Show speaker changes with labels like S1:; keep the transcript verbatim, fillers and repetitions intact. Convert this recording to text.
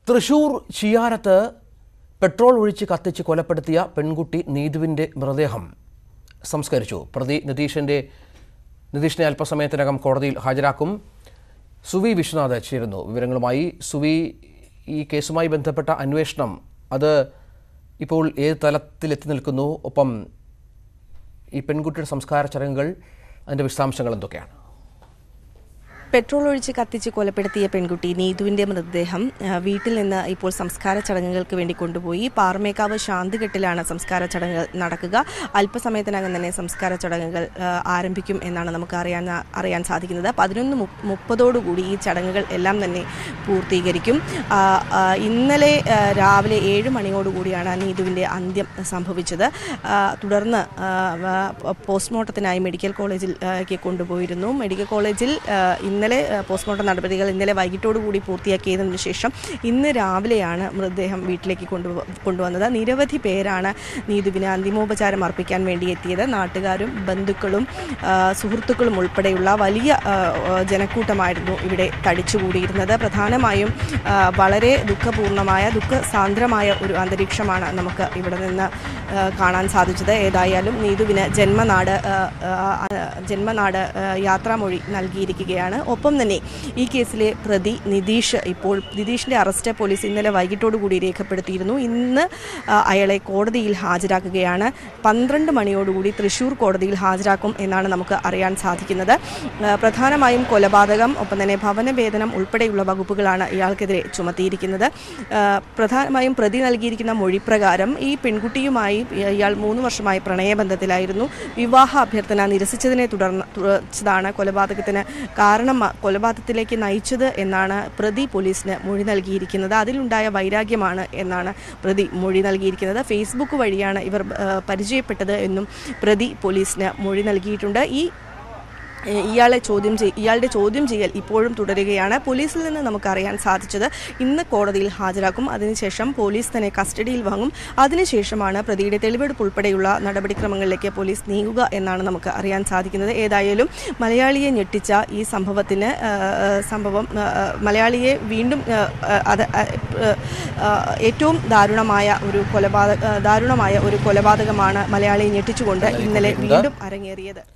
S1: Thrissur ചിയാരത്ത് petrol ഒഴിച്ച് കത്തിച്ച് കൊലപ്പെടുത്തിയ പെൺകുട്ടി നീതുവിൻ്റെ മൃതദേഹം സംസ്കരിച്ചു. പ്രതി നിതീഷിൻ്റെ നിതീഷിനെ അല്പസമയത്തിനകം കോടതിയിൽ ഹാജരാക്കും. സുവി വിശ്വനാഥ് ചേരുന്നു വിവരങ്ങളുമായി. സുവി, ഈ കേസുമായി ബന്ധപ്പെട്ട അന്വേഷണം അത് ഇപ്പോൾ ഏത് തലത്തിലെത്തി നിൽക്കുന്നു? ഒപ്പം ഈ പെൺകുട്ടിയുടെ സംസ്കാര ചടങ്ങുകൾ, അതിൻ്റെ വിശദാംശങ്ങൾ എന്തൊക്കെയാണ്?
S2: പെട്രോൾ ഒഴിച്ച് കത്തിച്ച് കൊലപ്പെടുത്തിയ പെൺകുട്ടി നീതുവിൻ്റെ മൃതദേഹം വീട്ടിൽ നിന്ന് ഇപ്പോൾ സംസ്കാര ചടങ്ങുകൾക്ക് വേണ്ടി കൊണ്ടുപോയി. പാറമേക്കാവ് ശാന്തിഘട്ടിലാണ് സംസ്കാര ചടങ്ങുകൾ നടക്കുക. അല്പസമയത്തിനകം തന്നെ സംസ്കാര ചടങ്ങുകൾ ആരംഭിക്കും എന്നാണ് നമുക്ക് അറിയാൻ അറിയാൻ സാധിക്കുന്നത്. പതിനൊന്ന് മുപ്പതോടുകൂടി ഈ ചടങ്ങുകൾ എല്ലാം തന്നെ പൂർത്തീകരിക്കും. ഇന്നലെ രാവിലെ ഏഴ് മണിയോടുകൂടിയാണ് നീതുവിൻ്റെ അന്ത്യം സംഭവിച്ചത്. തുടർന്ന് പോസ്റ്റ്മോർട്ടത്തിനായി മെഡിക്കൽ കോളേജിലേക്ക് കൊണ്ടുപോയിരുന്നു. മെഡിക്കൽ കോളേജിൽ ഇന്നലെ പോസ്റ്റ്മോർട്ടം നടപടികൾ ഇന്നലെ വൈകിട്ടോടുകൂടി പൂർത്തിയാക്കിയതിനു ശേഷം ഇന്ന് രാവിലെയാണ് മൃതദേഹം വീട്ടിലേക്ക് കൊണ്ടു കൊണ്ടുവന്നത്. നിരവധി പേരാണ് നീതുവിന് അന്തിമോപചാരം അർപ്പിക്കാൻ വേണ്ടി എത്തിയത്. നാട്ടുകാരും ബന്ധുക്കളും സുഹൃത്തുക്കളും ഉൾപ്പെടെയുള്ള വലിയ ജനക്കൂട്ടമായിരുന്നു ഇവിടെ തടിച്ചുകൂടിയിരുന്നത്. പ്രധാനമായും വളരെ ദുഃഖപൂർണമായ ദുഃഖസാന്ദ്രമായ ഒരു അന്തരീക്ഷമാണ് നമുക്ക് ഇവിടെ നിന്ന് കാണാൻ സാധിച്ചത്. ഏതായാലും നീതുവിന് ജന്മനാട് ജന്മനാട് യാത്രാമൊഴി നൽകിയിരിക്കുകയാണ്. ഒപ്പം തന്നെ ഈ കേസിലെ പ്രതി നിതീഷ് ഇപ്പോൾ നിതീഷിൻ്റെ അറസ്റ്റ് പോലീസ് ഇന്നലെ വൈകിട്ടോടുകൂടി രേഖപ്പെടുത്തിയിരുന്നു. ഇന്ന് അയാളെ കോടതിയിൽ ഹാജരാക്കുകയാണ്. പന്ത്രണ്ട് മണിയോടുകൂടി തൃശൂർ കോടതിയിൽ ഹാജരാക്കും എന്നാണ് നമുക്ക് അറിയാൻ സാധിക്കുന്നത്. പ്രധാനമായും കൊലപാതകം, ഒപ്പം തന്നെ ഭവനഭേദനം ഉൾപ്പെടെയുള്ള വകുപ്പുകളാണ് ഇയാൾക്കെതിരെ ചുമത്തിയിരിക്കുന്നത്. പ്രധാനമായും പ്രതി നൽകിയിരിക്കുന്ന മൊഴിപ്രകാരം ഈ പെൺകുട്ടിയുമായി ഇയാൾ മൂന്ന് വർഷമായി പ്രണയബന്ധത്തിലായിരുന്നു. വിവാഹ അഭ്യർത്ഥന നിരസിച്ചതിനെ തുടർന്നതാണ് കൊലപാതകത്തിന് കാരണം കൊലപാതകത്തിലേക്ക് നയിച്ചത് എന്നാണ് പ്രതി പോലീസിന് മൊഴി നൽകിയിരിക്കുന്നത്. അതിലുണ്ടായ വൈരാഗ്യമാണ് എന്നാണ് പ്രതി മൊഴി നൽകിയിരിക്കുന്നത്. ഫേസ്ബുക്ക് വഴിയാണ് ഇവർ പരിചയപ്പെട്ടത് എന്നും പ്രതി പോലീസിന് മൊഴി നൽകിയിട്ടുണ്ട്. ഈ ഇയാളെ ചോദ്യം ചെയ് ഇയാളുടെ ചോദ്യം ചെയ്യൽ ഇപ്പോഴും തുടരുകയാണ്. പോലീസിൽ നിന്ന് നമുക്കറിയാൻ സാധിച്ചത് ഇന്ന് കോടതിയിൽ ഹാജരാക്കും. അതിനുശേഷം പോലീസ് തന്നെ കസ്റ്റഡിയിൽ വാങ്ങും. അതിനുശേഷമാണ് പ്രതിയുടെ തെളിവെടുപ്പ് ഉൾപ്പെടെയുള്ള നടപടിക്രമങ്ങളിലേക്ക് പോലീസ് നീങ്ങുക എന്നാണ് നമുക്ക് അറിയാൻ സാധിക്കുന്നത്. ഏതായാലും മലയാളിയെ ഞെട്ടിച്ച ഈ സംഭവത്തിന് സംഭവം മലയാളിയെ വീണ്ടും അത് ഏറ്റവും ദാരുണമായ ഒരു കൊലപാതക ദാരുണമായ ഒരു കൊലപാതകമാണ് മലയാളിയെ ഞെട്ടിച്ചുകൊണ്ട് ഇന്നലെ വീണ്ടും അരങ്ങേറിയത്.